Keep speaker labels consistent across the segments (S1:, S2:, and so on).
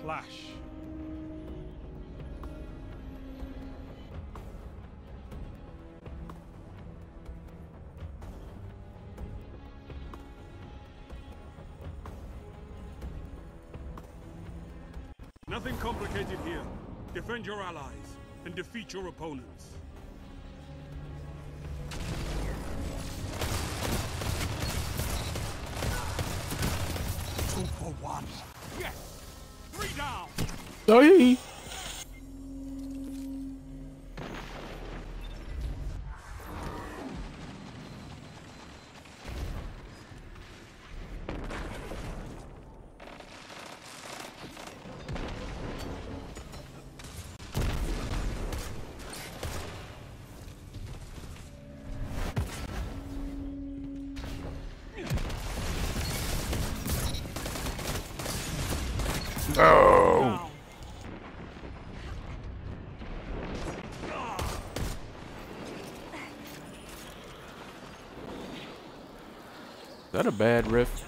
S1: flash. Nothing complicated here. Defend your allies and defeat your opponents.
S2: 2 for 1.
S1: Yes! 3 down!
S3: Hey. No. Is that a bad riff?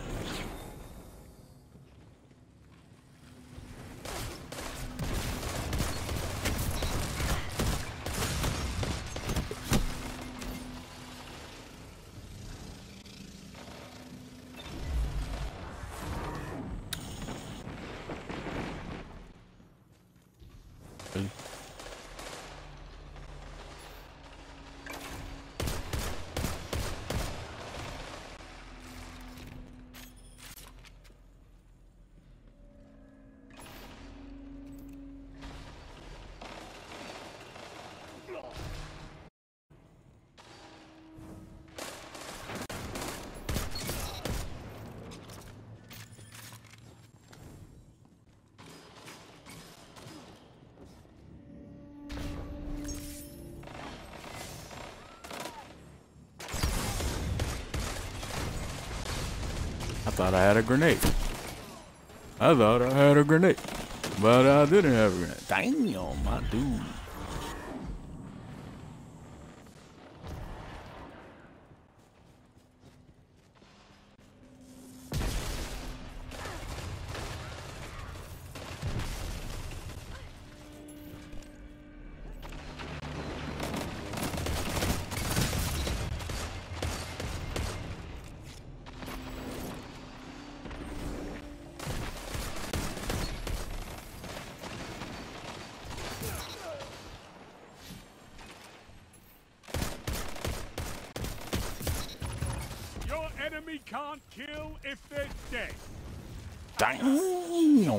S3: I thought I had a grenade. I thought I had a grenade. But I didn't have a grenade. Damn, my dude.
S1: Enemy can't kill if they're dead.
S3: Damn.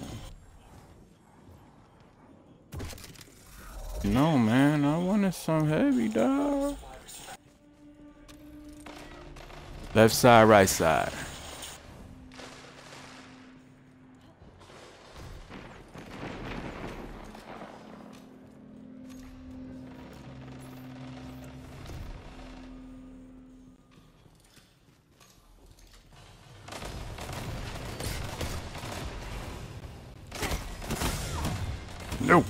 S3: No, man, I wanted some heavy, dog. Left side, right side. Nope.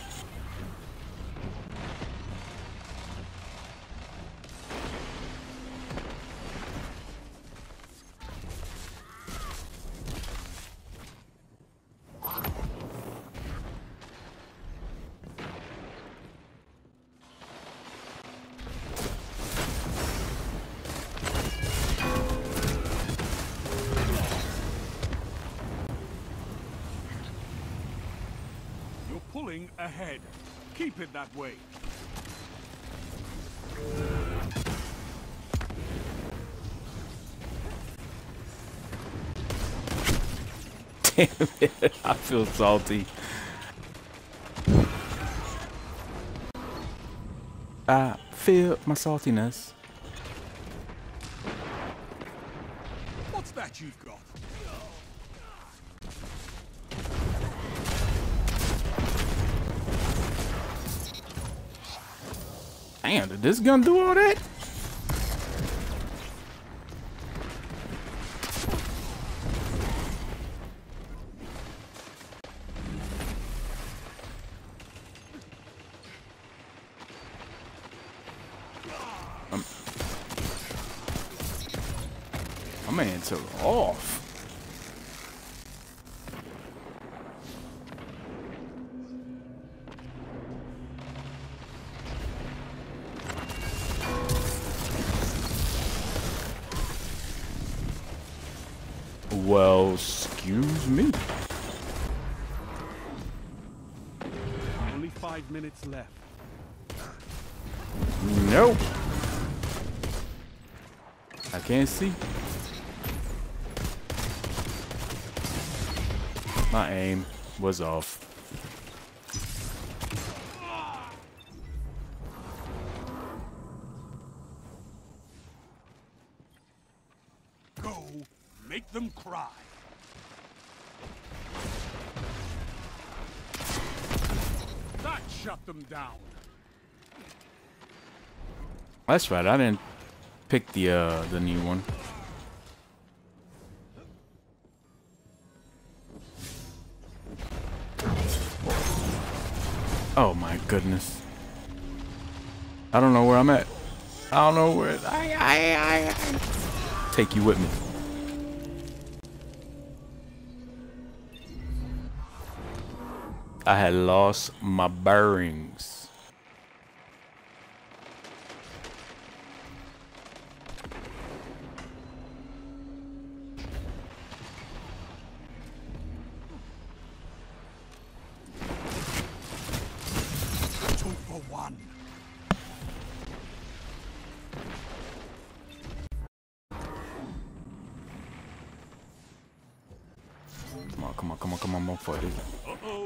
S1: Pulling ahead. Keep it that way.
S3: Damn it, I feel salty. I feel my saltiness.
S1: What's that you've got?
S3: Damn, did this gun do all that? My man took off. Well, excuse me.
S1: Only 5 minutes left.
S3: Nope. I can't see. My aim was off.
S1: Go, make them cry. That shut them down.
S3: That's right. I didn't pick the new one. Oh my goodness. I don't know where I'm at. I don't know where. I take you with me. I had lost my bearings. Come on, motherfucker.
S1: Uh-oh.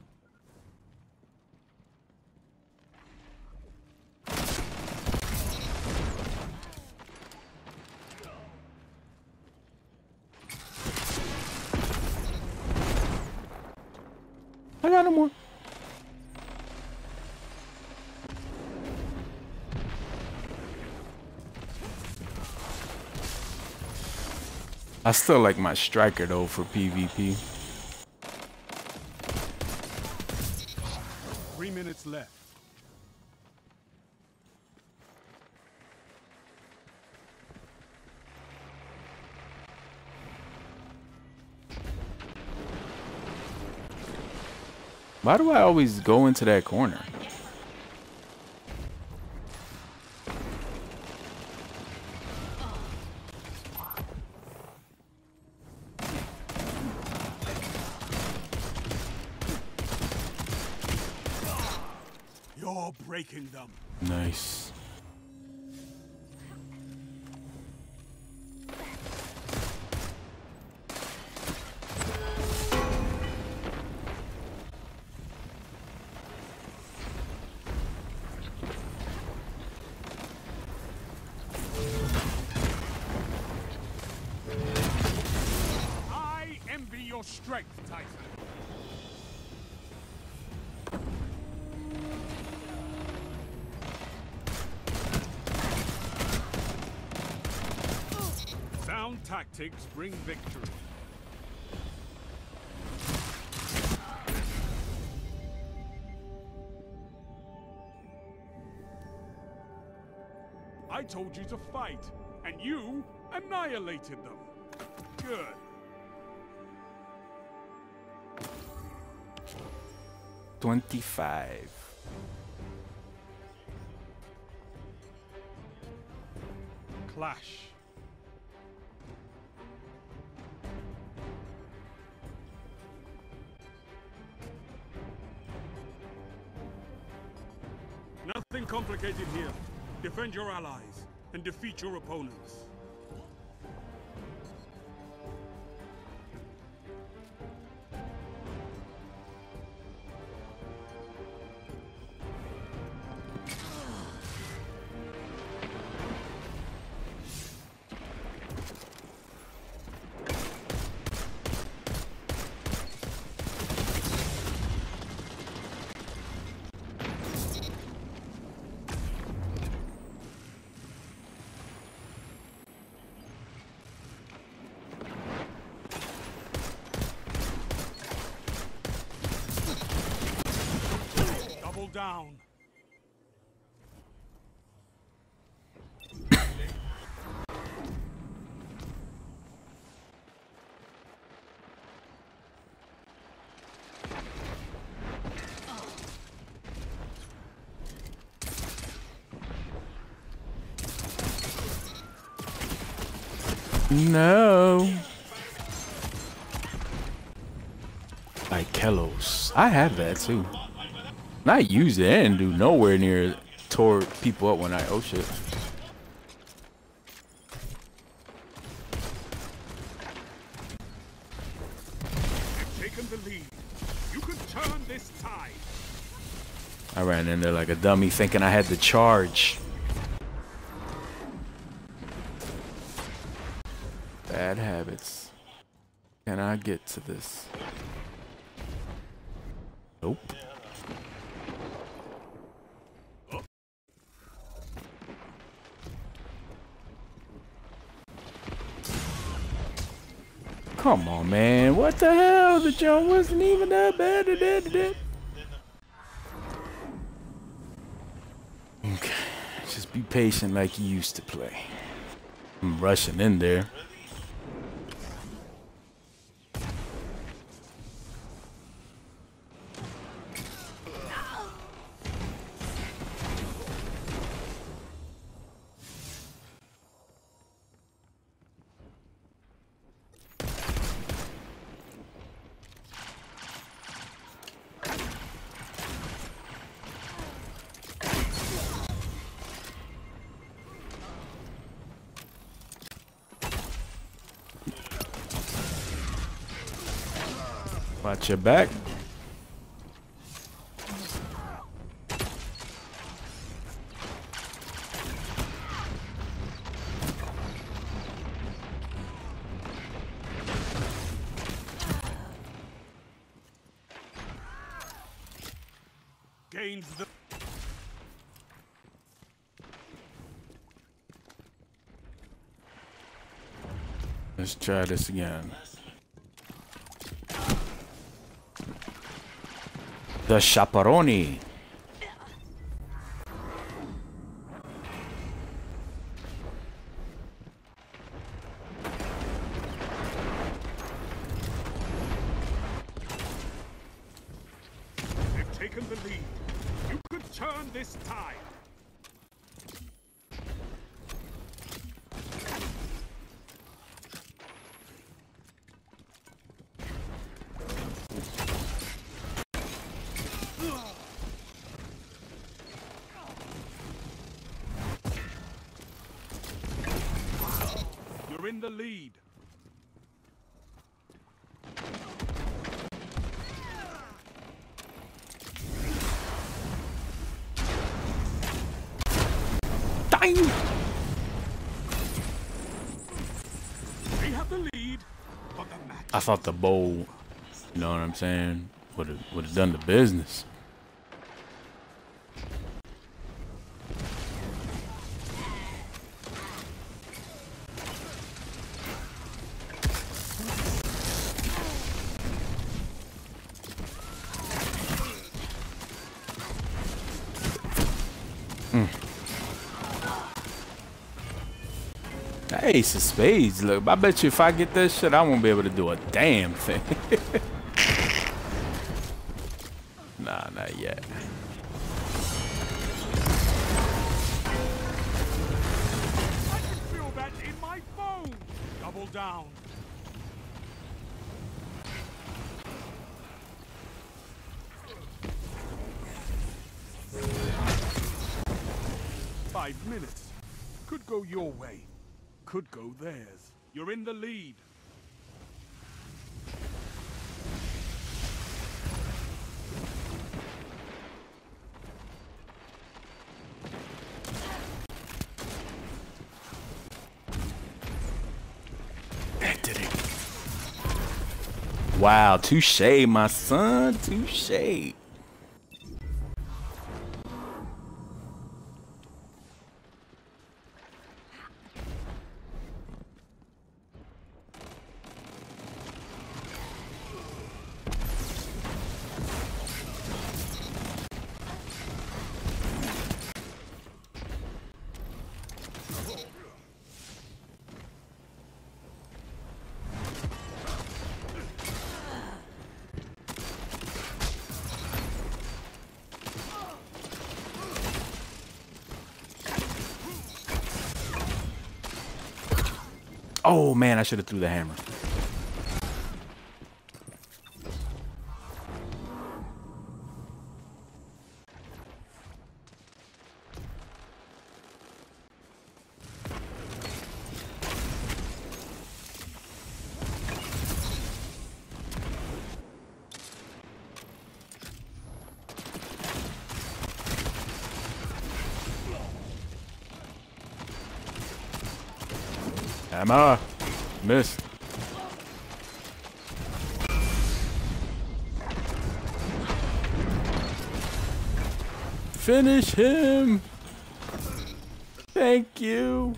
S3: I got no more. I still like my striker though for PvP.
S1: 3 minutes left.
S3: Why do I always go into that corner?
S1: You're breaking them.
S3: Nice.
S1: I envy your strength, Titan. Sound tactics bring victory. I told you to fight, and you annihilated them. Good.
S3: $25.
S1: Clash. Nothing complicated here. Defend your allies and defeat your opponents. Down.
S3: No. Like Kelos. I have that too. And I use it and do nowhere near tore people up when I oh shit.
S1: They've taken the lead. You can turn this tide.
S3: I ran in there like a dummy thinking I had the charge. Bad habits. Can I get to this? Nope. Come on, man. What the hell? The jump wasn't even that bad. Okay. Just be patient like you used to play. I'm rushing in there. Watch your back.
S1: Gains the...
S3: Let's try this again. The Chaperone.
S1: They've taken the lead. You could turn this tide. You're in the lead.
S3: Dang!
S1: They have the lead, but the match...
S3: I thought the bow, you know what I'm saying, would have done the business. Ace of spades. Look, I bet you if I get that shit, I won't be able to do a damn thing. Nah, not yet.
S1: I can feel that in my bones. Double down. Five minutes. Could go your way. Could go theirs. You're in the lead.
S3: That did it. Wow, touche, my son. Touche. Oh man, I should have threw the hammer. Hammer. Missed. Finish him. Thank you.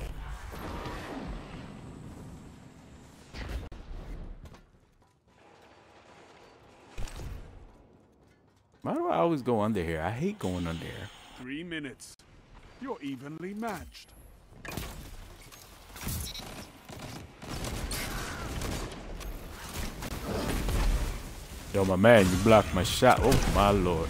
S3: Why do I always go under here? I hate going under here.
S1: 3 minutes. You're evenly matched.
S3: Yo, my man, you blocked my shot. Oh, my lord.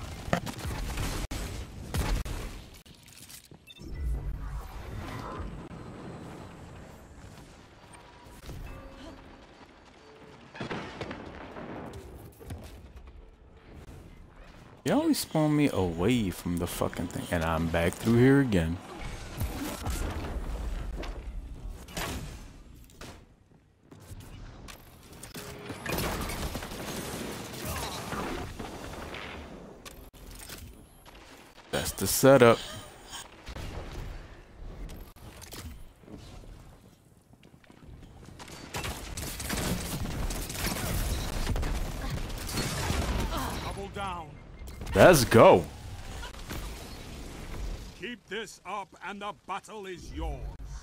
S3: You always spawn me away from the fucking thing. And I'm back through here again. That's the setup.
S1: Double down.
S3: Let's go.
S1: Keep this up and the battle is yours.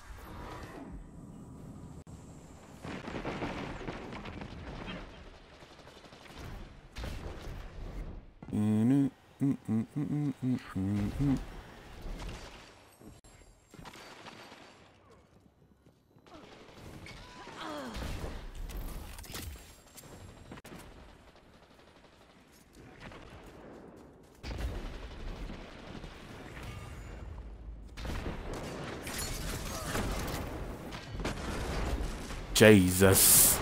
S3: Jesus.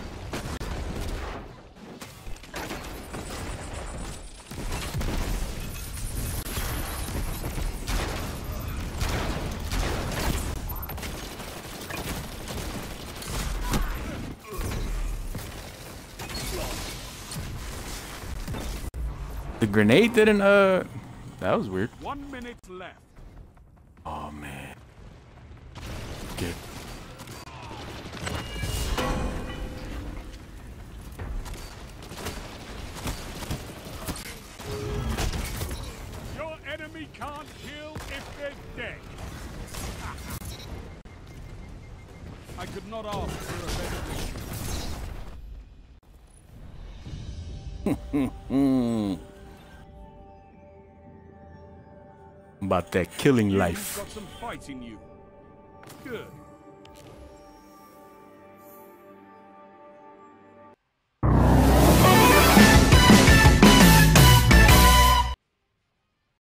S3: The grenade didn't, that was weird.
S1: 1 minute left.
S3: Oh, man. Good.
S1: Your enemy can't kill if they're dead. I could not ask for a better mission.
S3: About that killing
S1: You've
S3: life.
S1: got some fight in you. Good.